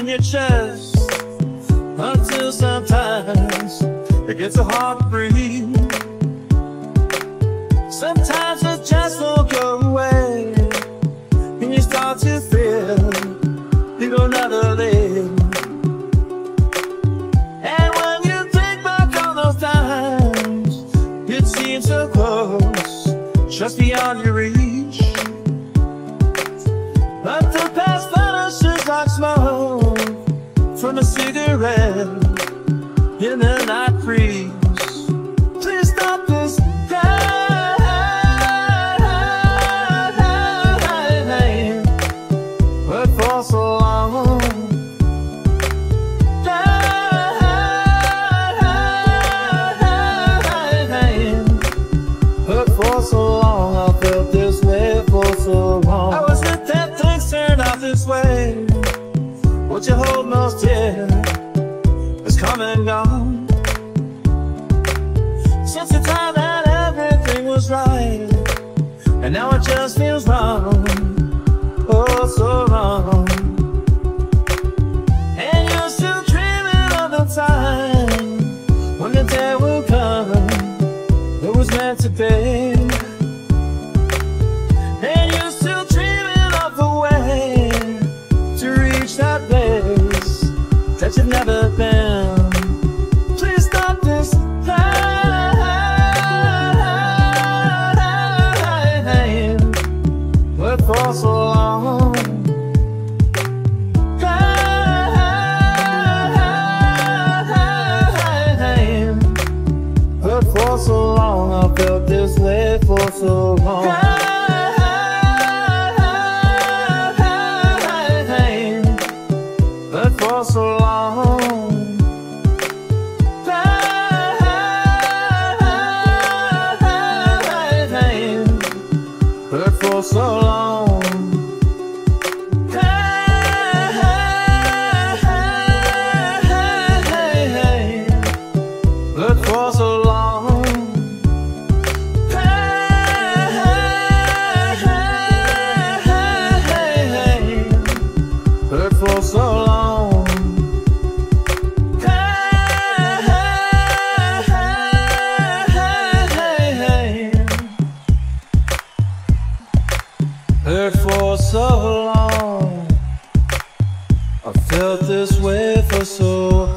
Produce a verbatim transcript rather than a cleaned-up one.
in your chest until sometimes it gets so hard to breathe. Sometimes it just won't go away, and you start to feel you don't ever live. And when you think back on those times, it seems so close, just beyond your reach. But the past vanishes like smoke from a cigarette in the night freeze. Please stop this pain, but for so long, but for so long, I felt this way for so long. I was the that things turned out this way. What you hold most dear has come and gone. Since the time that everything was right, and now it just feels wrong, oh so wrong. And you're still dreaming of the time when the day will come it was meant to be. And you're still dreaming of a way to reach that place that you've never been. Please stop this pain, but for so long, pain, but for so long, I felt this way for so long. Pain, but for so long. Pain, but for so long. Pain, but for so long. But for so long, hurt for so long, I felt this way for so